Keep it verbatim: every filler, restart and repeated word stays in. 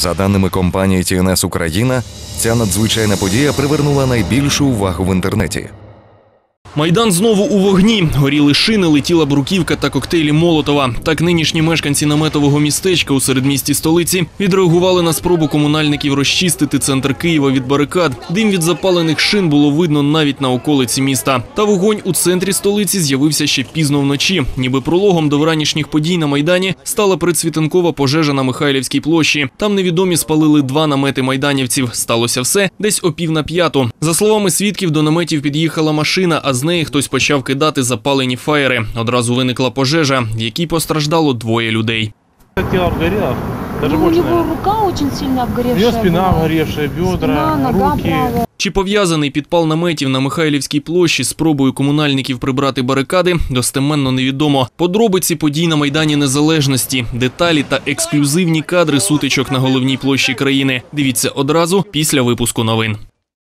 За даними компанії Ті Ен Ес Україна, ця надзвичайна подія привернула найбільшу увагу в інтернеті. Майдан знову у вогні. Горіли шини, летіла бруківка та коктейлі Молотова. Так нинішні мешканці наметового містечка у середмісті столиці відреагували на спробу комунальників розчистити центр Києва від барикад. Дим від запалених шин було видно навіть на околиці міста. Та вогонь у центрі столиці з'явився ще пізно вночі. Ніби прологом до вранішніх подій на Майдані стала предсвітанкова пожежа на Михайлівській площі. Там невідомі спалили два намети майданівців. Сталося все десь о пів на п'яту. За словами свідків, до наметів під'їхала машина, а з неї хтось почав кидати запалені фаєри. Одразу виникла пожежа, в якій постраждало двоє людей. Тело обгорело, даже ну, больше, у него рука очень сильно обгоревшая. Ее спина была. обгоревшая, бедра, Спина, нога руки. правая. Чи пов'язаний підпал наметів на Михайлівській площі з спробою комунальників прибрати барикади, достеменно невідомо. Подробиці подій на Майдані Незалежності, деталі та ексклюзивні кадри сутичок на головній площі країни. Дивіться одразу після випуску новин.